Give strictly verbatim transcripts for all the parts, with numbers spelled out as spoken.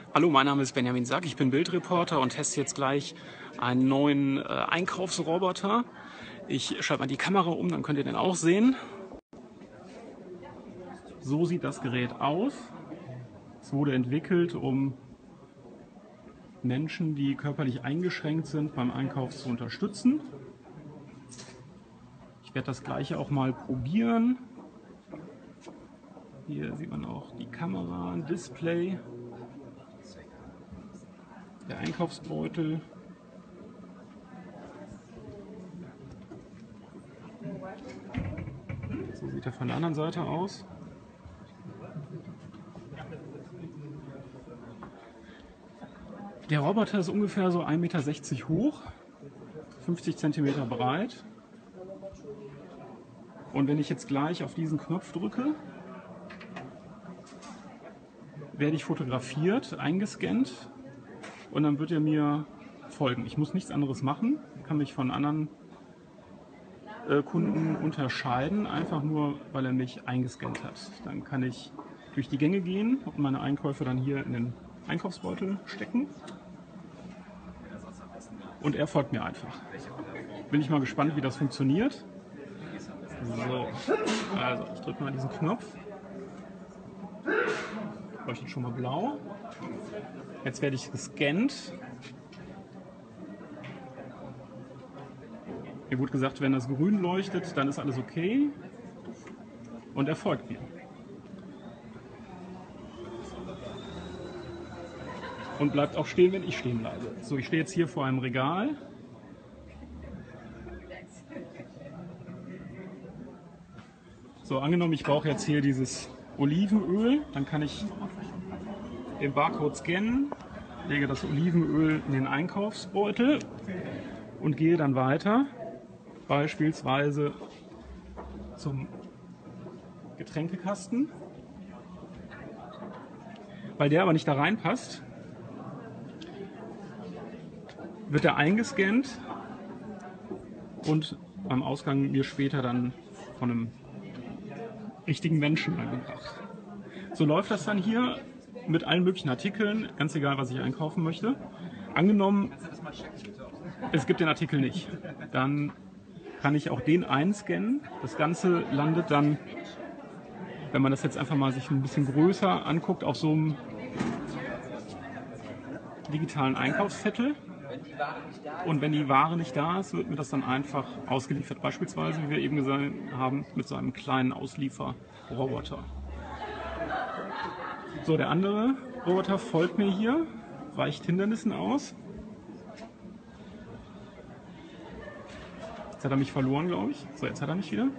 Hallo, mein Name ist Benjamin Sack, ich bin Bildreporter und teste jetzt gleich einen neuen äh, Einkaufsroboter. Ich schalte mal die Kamera um, dann könnt ihr den auch sehen. So sieht das Gerät aus. Es wurde entwickelt, um Menschen, die körperlich eingeschränkt sind, beim Einkauf zu unterstützen. Ich werde das gleiche auch mal probieren. Hier sieht man auch die Kamera, ein Display, der Einkaufsbeutel. So sieht er von der anderen Seite aus. Der Roboter ist ungefähr so ein Meter sechzig hoch, fünfzig Zentimeter breit. Und wenn ich jetzt gleich auf diesen Knopf drücke, werde ich fotografiert, eingescannt und dann wird er mir folgen. Ich muss nichts anderes machen, kann mich von anderen äh, Kunden unterscheiden, einfach nur, weil er mich eingescannt hat. Dann kann ich durch die Gänge gehen und meine Einkäufe dann hier in den Einkaufsbeutel stecken und er folgt mir einfach. Bin ich mal gespannt, wie das funktioniert. So, also ich drücke mal diesen Knopf. Leuchtet schon mal blau. Jetzt werde ich gescannt. Mir wurde gesagt, wenn das grün leuchtet, dann ist alles okay. Und er folgt mir. Und bleibt auch stehen, wenn ich stehen bleibe. So, ich stehe jetzt hier vor einem Regal. So, angenommen, ich brauche jetzt hier dieses Olivenöl, dann kann ich den Barcode scannen, lege das Olivenöl in den Einkaufsbeutel und gehe dann weiter, beispielsweise zum Getränkekasten. Weil der aber nicht da reinpasst, wird er eingescannt und beim Ausgang mir später dann von einem richtigen Menschen angebracht. So läuft das dann hier mit allen möglichen Artikeln, ganz egal, was ich einkaufen möchte. Angenommen, es gibt den Artikel nicht, dann kann ich auch den einscannen. Das Ganze landet dann, wenn man das jetzt einfach mal sich ein bisschen größer anguckt, auf so einem digitalen Einkaufszettel. Und wenn die Ware nicht da ist, wird mir das dann einfach ausgeliefert. Beispielsweise, wie wir eben gesagt haben, mit so einem kleinen Auslieferroboter. So, der andere Roboter folgt mir hier, weicht Hindernissen aus. Jetzt hat er mich verloren, glaube ich. So, jetzt hat er mich wieder.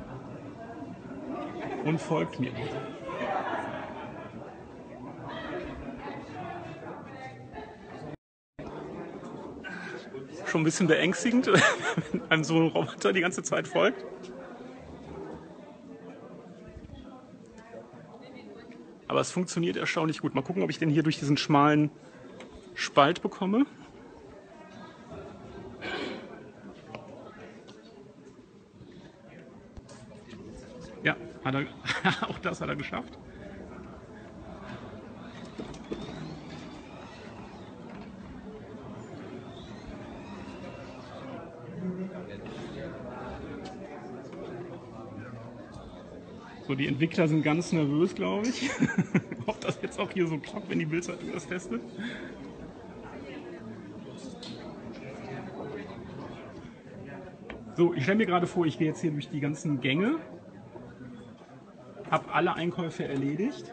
Und folgt mir. Schon ein bisschen beängstigend, wenn einem so ein Roboter die ganze Zeit folgt. Aber es funktioniert erstaunlich gut. Mal gucken, ob ich den hier durch diesen schmalen Spalt bekomme. Ja, hat er, auch das hat er geschafft. So, die Entwickler sind ganz nervös, glaube ich. Ob das jetzt auch hier so klappt, wenn die Bildzeitung das testet. So, ich stelle mir gerade vor, ich gehe jetzt hier durch die ganzen Gänge, habe alle Einkäufe erledigt.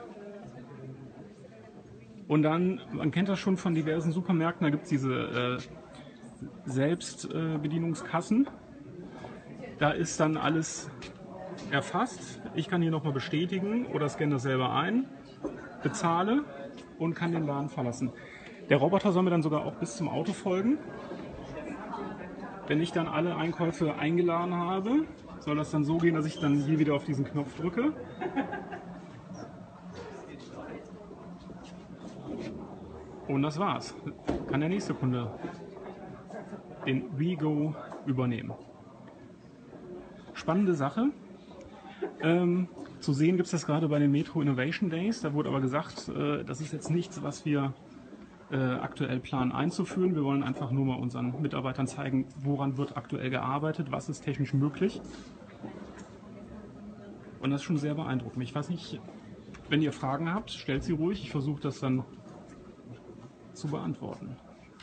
Und dann, man kennt das schon von diversen Supermärkten, da gibt es diese äh, Selbstbedienungskassen. Da ist dann alles erfasst. Ich kann hier nochmal bestätigen oder scanne das selber ein, bezahle und kann den Laden verlassen. Der Roboter soll mir dann sogar auch bis zum Auto folgen. Wenn ich dann alle Einkäufe eingeladen habe, soll das dann so gehen, dass ich dann hier wieder auf diesen Knopf drücke. Und das war's. Kann der nächste Kunde den WeGo übernehmen. Spannende Sache. Ähm, Zu sehen gibt es das gerade bei den Metro Innovation Days. Da wurde aber gesagt, äh, das ist jetzt nichts, was wir äh, aktuell planen einzuführen. Wir wollen einfach nur mal unseren Mitarbeitern zeigen, woran wird aktuell gearbeitet, was ist technisch möglich. Und das ist schon sehr beeindruckend. Ich weiß nicht, wenn ihr Fragen habt, stellt sie ruhig. Ich versuche das dann zu beantworten.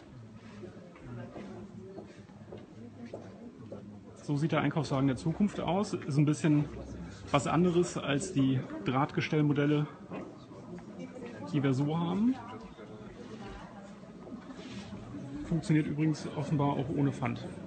So sieht der Einkaufswagen der Zukunft aus. Ist ein bisschen was anderes als die Drahtgestellmodelle, die wir so haben. Funktioniert übrigens offenbar auch ohne Pfand.